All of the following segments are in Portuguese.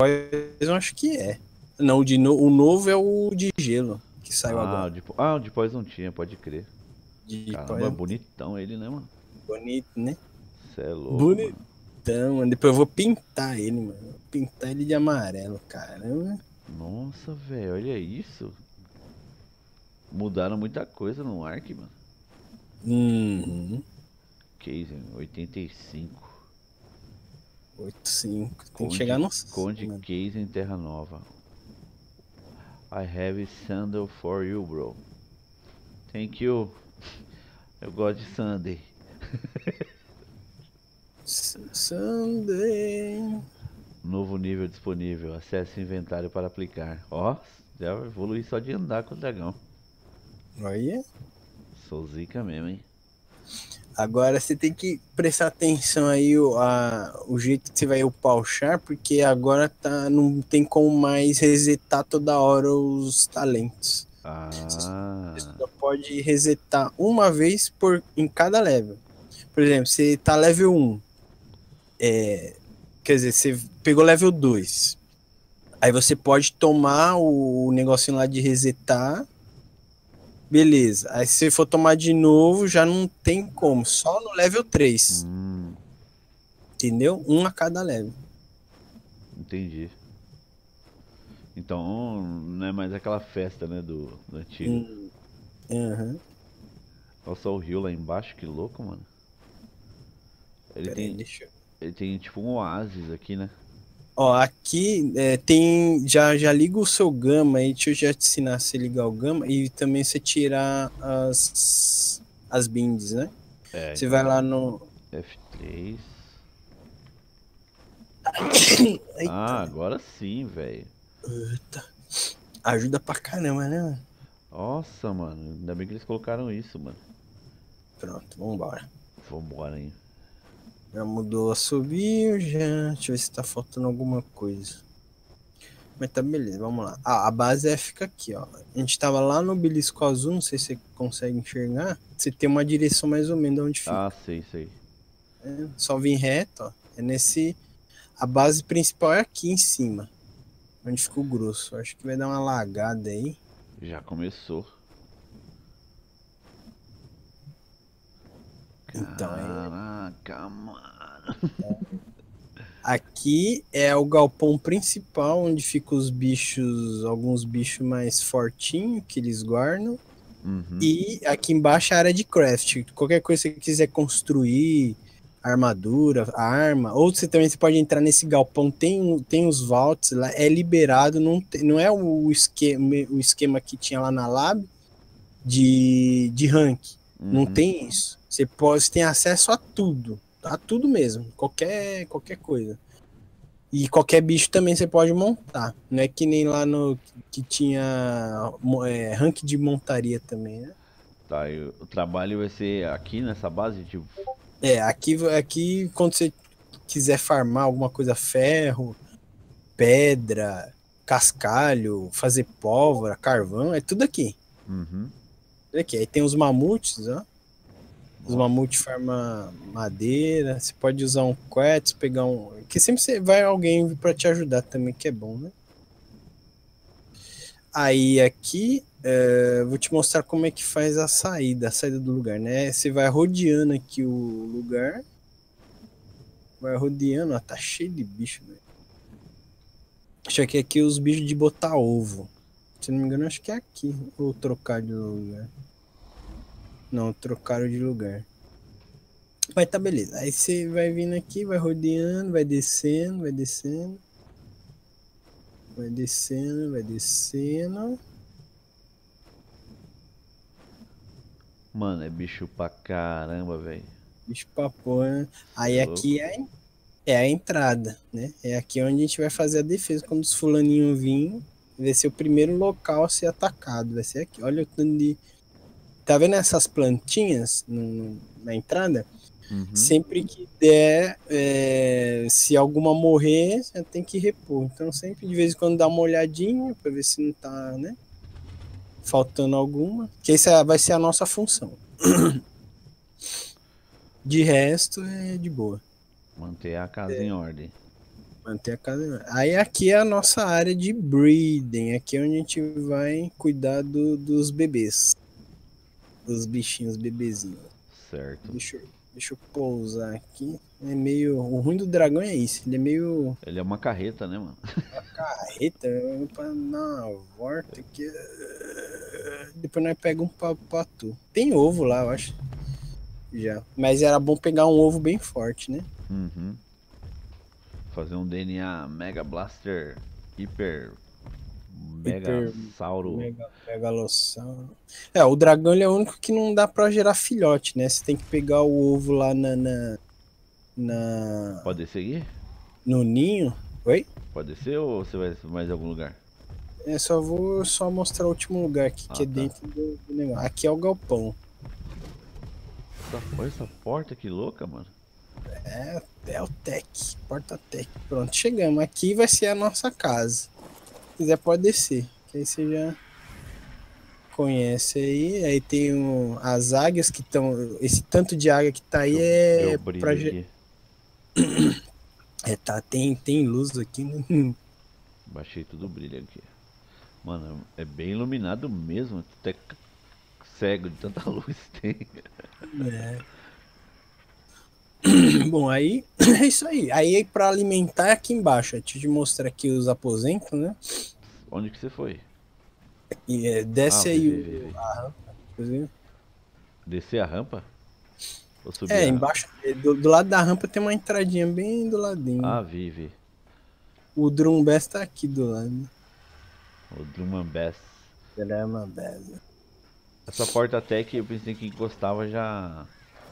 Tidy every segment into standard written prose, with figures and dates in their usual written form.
eu acho que é. Não, o novo é o de gelo, que saiu agora. O de Poison tinha, pode crer. De Caramba, é bonitão ele, né, mano? bonito, né? Cê é louco, mano. Bonitão, mano. Depois eu vou pintar ele, mano. Vou pintar ele de amarelo, caramba. Nossa, velho, olha isso. Mudaram muita coisa no Ark, mano. Uhum. Casing, 85. 8.5. Tem que chegar Conde, no 100, Conde mano. Casing Terra Nova. I have sandal for you, bro. Thank you. Eu gosto de Sunday. Sunday. Novo nível disponível. Acesse o inventário para aplicar. Ó, já evolui só de andar com o dragão. Olha. Sou zica mesmo, hein? Agora você tem que prestar atenção aí o jeito que você vai upar o char, porque agora não tem como mais resetar toda hora os talentos. Você Ah, só pode resetar uma vez em cada level. Por exemplo, você tá level 1. Quer dizer, você pegou level 2. Aí você pode tomar o negocinho lá de resetar. Beleza. Aí se você for tomar de novo, já não tem como. Só no level 3. Entendeu? Um a cada level. entendi. Então não é mais aquela festa, né, do antigo. Uhum. Nossa, o rio lá embaixo, que louco, mano. Ele Pera aí, tem, deixa eu... ele tem tipo um oásis aqui, né? Ó, aqui tem... Já liga o seu gama aí. Deixa eu já te ensinar a você ligar o gama. E também você tirar as binds, né? É, Você então vai lá no... F3. Eita, Ah, agora sim, velho. ajuda pra caramba, né? Nossa, mano. Ainda bem que eles colocaram isso, mano. Pronto, vambora. Vambora, hein. Já mudou a subir, já. Deixa eu ver se tá faltando alguma coisa. Mas tá beleza, vamos lá. A base fica aqui, ó. A gente tava lá no belisco azul, não sei se você consegue enxergar. Você tem uma direção mais ou menos onde Ah, fica. sei, sei. Só vir reto, ó. É nesse. A base principal é aqui em cima, onde fica o grosso. Acho que vai dar uma lagada aí. Já começou. Então, Caraca, mano. aqui é o galpão principal, onde ficam os bichos, alguns bichos mais fortinhos que eles guardam. Uhum. E aqui embaixo é a área de craft. Qualquer coisa que você quiser construir, armadura, arma, ou você também pode entrar nesse galpão, tem os vaults lá, é liberado, não é o esquema que tinha lá na lab de rank. Não Uhum. tem isso. Você tem acesso a tudo mesmo, qualquer coisa. E qualquer bicho também você pode montar. Não é que nem lá no que tinha rank de montaria também, né? Tá, e o trabalho vai ser aqui nessa base, tipo. Aqui quando você quiser farmar alguma coisa, ferro, pedra, cascalho, fazer pólvora, carvão, é tudo aqui. Uhum. Tudo aqui. Aí tem os mamutes, ó. Os Nossa. mamutes farmam madeira. Você pode usar um quartz, pegar um. Que sempre vai alguém para te ajudar também, que é bom, né? Aí aqui, vou te mostrar como é que faz a saída do lugar, né? Você vai rodeando aqui o lugar. Vai rodeando, ó, tá cheio de bicho, velho. Acho que aqui os bichos de botar ovo. Se não me engano, acho que é aqui. Ou trocar de lugar. Não, trocaram de lugar. Mas tá beleza. Aí você vai vindo aqui, vai rodeando, vai descendo, vai descendo. Vai descendo, vai descendo. Mano, é bicho pra caramba, velho. Bicho pra porra. Cê é Aí louco. aqui é a entrada, né? É aqui onde a gente vai fazer a defesa. Quando os fulaninhos virem, vai ser o primeiro local a ser atacado. Vai ser aqui. Olha o tanto de. Tá vendo essas plantinhas na entrada? Uhum. Sempre que der, se alguma morrer, você tem que repor. Então, sempre de vez em quando dá uma olhadinha para ver se não tá, né, faltando alguma. Que essa vai ser a nossa função. De resto, é de boa. Manter a casa em ordem. Manter a casa. Aí aqui é a nossa área de breeding. Aqui é onde a gente vai cuidar dos bebês. Dos bichinhos bebezinhos. Certo. Deixa eu pousar aqui. É meio. O ruim do dragão é isso. Ele é meio. Ele é uma carreta, né, mano? Uma carreta. Pra dar uma volta aqui. Depois nós pegamos um patu. Tem ovo lá, eu acho. Já. Mas era bom pegar um ovo bem forte, né? Uhum. Fazer um DNA Mega Blaster Hiper Mega Hiper. Sauro. Megalossauro. É, o dragão ele é o único que não dá pra gerar filhote, né? Você tem que pegar o ovo lá Pode seguir? no ninho. Oi? Pode descer ou você vai mais em algum lugar? Vou mostrar o último lugar aqui, que é Tá. dentro do negócio. Aqui é o galpão. Olha essa porta, que louca, mano. É o Tech, porta Tech. Pronto, chegamos. Aqui vai ser a nossa casa. Se quiser pode descer, que aí você já conhece aí. Aí tem as águias que estão. Esse tanto de águia que tá aí Deu é brilho pra. aqui. Tá, tem luz aqui, né? Baixei tudo o brilho aqui. Mano, é bem iluminado mesmo. Até cego de tanta luz tem. É. Bom, aí é isso aí. Aí pra alimentar é aqui embaixo. Deixa eu te mostrar aqui os aposentos, né? Onde que você foi? E desce aí vi. o. Descer a rampa? Ou subir É, a rampa? embaixo, do lado da rampa tem uma entradinha bem do ladinho. Vi. O Drumbest tá aqui do lado. O Drummond Bass. Drumbest. Essa porta até que eu pensei que encostava já.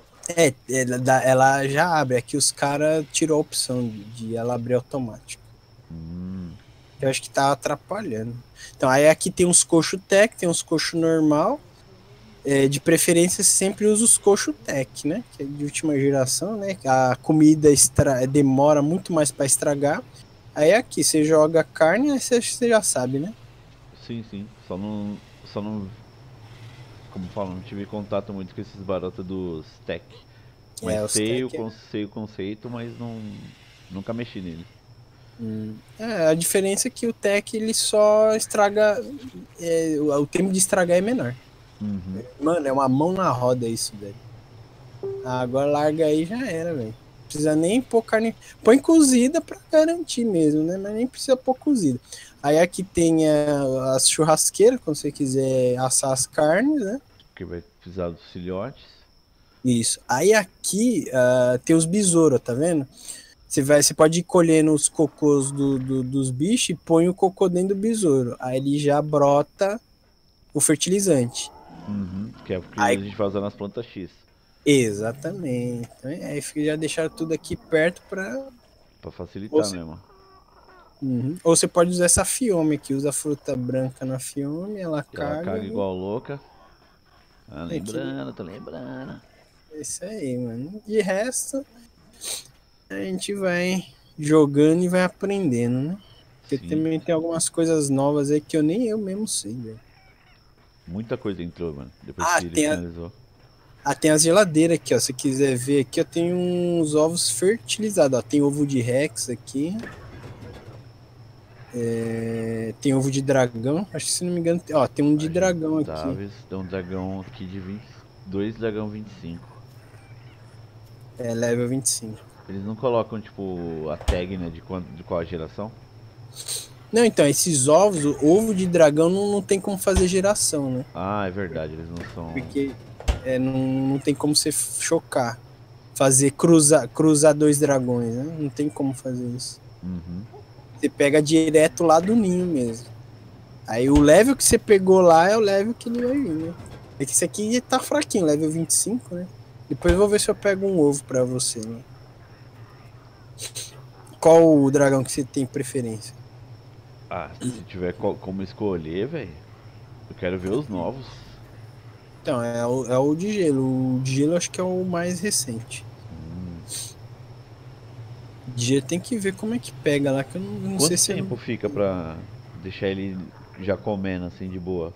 Ela já abre. Aqui os caras tirou a opção de ela abrir automático. Eu acho que tá atrapalhando. Então, aí aqui tem uns coxo tech, tem uns coxo normal. De preferência, sempre usa os coxo tech, né? Que é de última geração, né? A comida demora muito mais para estragar. Aí aqui, você joga carne, aí você já sabe, né? Sim. Só não. Como falam, não tive contato muito com esses barotas dos tech. Mas Os sei tech sei o conceito, mas não. Nunca mexi nele. a diferença é que o tech ele só estraga. O tempo de estragar é menor. Mano, é uma mão na roda isso, velho. Agora larga aí já era, velho. Precisa nem pôr carne. Põe cozida pra garantir mesmo, né? Mas nem precisa pôr cozida. Aí aqui tem as churrasqueiras, quando você quiser assar as carnes, né? Porque vai precisar dos filhotes. Isso. Aí aqui tem os besouros, tá vendo? Você pode ir colhendo os cocôs dos bichos e põe o cocô dentro do besouro. Aí ele já brota o fertilizante. Que é porque Aí, a gente vai usar nas plantas X. exatamente. Então, aí já deixaram tudo aqui perto para. Pra facilitar mesmo. Ou você pode usar essa fiome aqui, usa a fruta branca na fiome, ela Que ela caga. caga igual louca. Tô Aqui. lembrando. É isso aí, mano. De resto, a gente vai jogando e vai aprendendo, né? Porque Sim. também tem algumas coisas novas aí que nem eu mesmo sei, velho. Muita coisa entrou, mano. Depois que ele finalizou. Tem as geladeiras aqui, ó. Se quiser ver aqui, ó, tem uns ovos fertilizados, ó. Tem ovo de Rex aqui. Tem ovo de dragão. Acho que se não me engano, tem um de dragão aqui. Tem um dragão aqui de 20. 2 dragão 25. Level 25. Eles não colocam, tipo, a tag, né, de qual geração? Não, então, esses ovos, o ovo de dragão não tem como fazer geração, né? É verdade, eles não são. Porque não tem como você chocar. Fazer cruzar dois dragões, né? Não tem como fazer isso. Você pega direto lá do ninho mesmo. Aí o level que você pegou lá é o level que ele vai vir, né? É que esse aqui tá fraquinho, level 25, né? Depois eu vou ver se eu pego um ovo pra você, né? Qual o dragão que você tem preferência? Se tiver como escolher, velho. Eu quero ver os novos. Então, é o de gelo. O de gelo acho que é o mais recente. De gelo tem que ver como é que pega lá, que eu não sei se... Quanto tempo fica pra deixar ele já comendo assim de boa?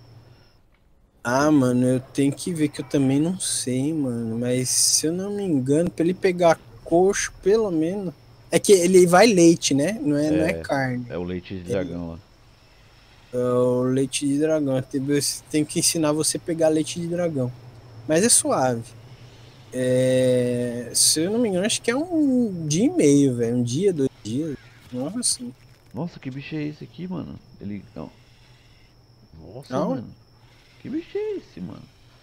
Mano, eu tenho que ver que eu também não sei, mano. Mas se eu não me engano, pra ele pegar coxo, pelo menos... É que ele vai leite, né? Não é É, carne. é o leite de Ele, dragão lá. é o leite de dragão. Tem que ensinar você a pegar leite de dragão. Mas é suave. Se eu não me engano, acho que é um dia e meio, velho. Um dia, 2 dias. Nossa, assim. Nossa, que bicho é esse aqui, mano? Ele. Não. Nossa, Não, mano. Que bicho é esse, mano?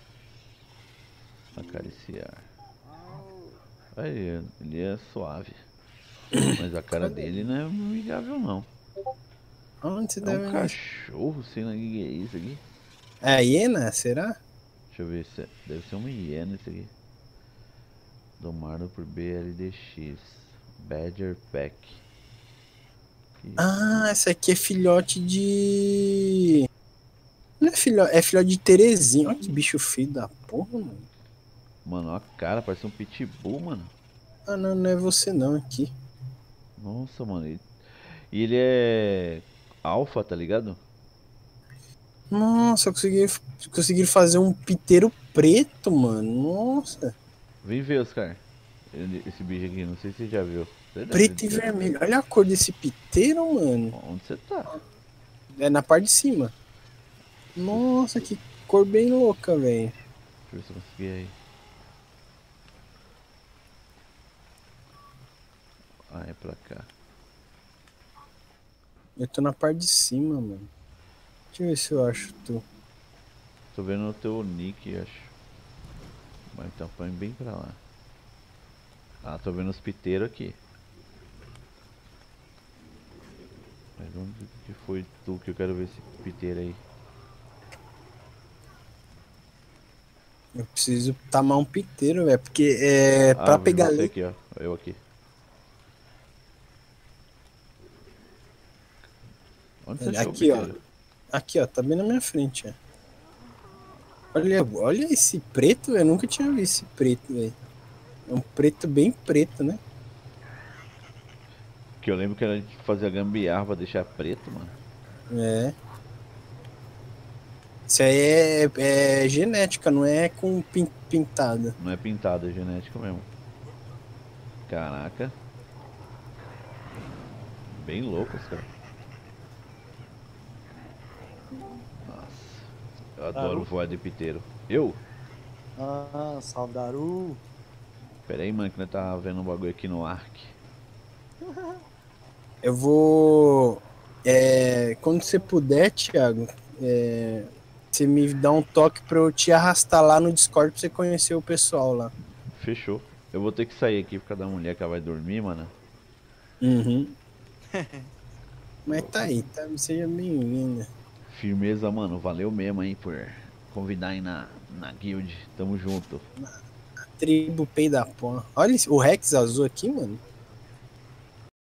Acariciar. Aí, ele é suave. Mas a cara cadê? dele não é amigável, não. Onde você É um deve ver isso? cachorro, sei lá o que é isso aqui. É a hiena, será? Deixa eu ver se deve ser uma hiena isso aqui. Domado por BLDX. Badger Pack. Ah, essa aqui é filhote de. Não é filhote de Terezinha. Olha que bicho feio da porra, mano. Mano, a cara, parece um pitbull, mano. Ah, não, não é você não aqui. Nossa, mano. E ele é alfa, tá ligado? Nossa, consegui fazer um piteiro preto, mano. Nossa. Vem ver, Oscar. Esse bicho aqui, não sei se você já viu. Você deve. Preto e vermelho. Olha a cor desse piteiro, mano. Onde você tá? É na parte de cima. Nossa, que cor bem louca, velho. Deixa eu ver se eu consegui aí. Ah, é pra cá. Eu tô na parte de cima, mano. Deixa eu ver se eu acho tu. Tô vendo o teu nick, acho. Mas então põe bem pra lá. Ah, tô vendo os piteiros aqui. Mas onde que foi tu que eu quero ver esse piteiro aí? Eu preciso tamar um piteiro, velho. Porque Ah, pra vi pegar você leite. aqui, ó. Eu aqui. Onde você achou o Aqui, ó. piteiro? Aqui, ó. Tá bem na minha frente, ó. Olha esse preto, eu nunca tinha visto esse preto, velho. É um preto bem preto, né? Que eu lembro que a gente fazia gambiarra pra deixar preto, mano. É. Isso aí é genética, não é com pintada. Não é pintado, é genético mesmo. Caraca. Bem loucos, cara. Nossa. Eu adoro Daru? voar de piteiro. Eu? Ah, salve Daru. Pera aí, mano, que nós tá vendo um bagulho aqui no Ark. Eu vou. Quando você puder, Thiago, você me dá um toque pra eu te arrastar lá no Discord pra você conhecer o pessoal lá. Fechou. Eu vou ter que sair aqui por causa da mulher que ela vai dormir, mano. Uhum. Mas tá aí, tá? Seja bem-vinda. Firmeza, mano. Valeu mesmo aí por convidar aí na guild. Tamo junto. Tribo Pei da Porra. Olha o Rex azul aqui, mano.